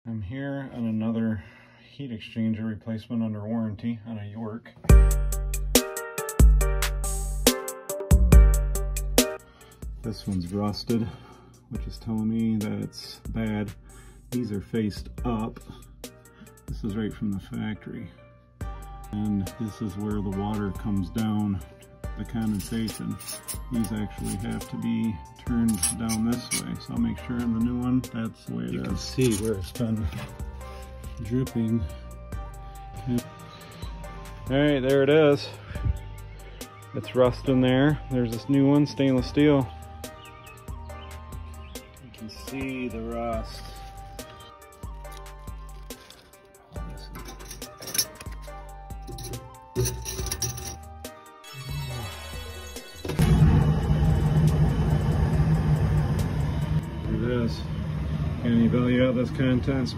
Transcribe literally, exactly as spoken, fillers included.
I'm here on another heat exchanger replacement under warranty on a York. This one's rusted, which is telling me that it's bad. These are faced up. This is right from the factory. And this is where the water comes down, the condensation. These actually have to be turned down this way. So I'll make sure in the new one, that's the way it is. You can see where it's been drooping. All right, there it is. It's rusting there. There's this new one, stainless steel. You can see the rust. There it is. Can you value out this contents?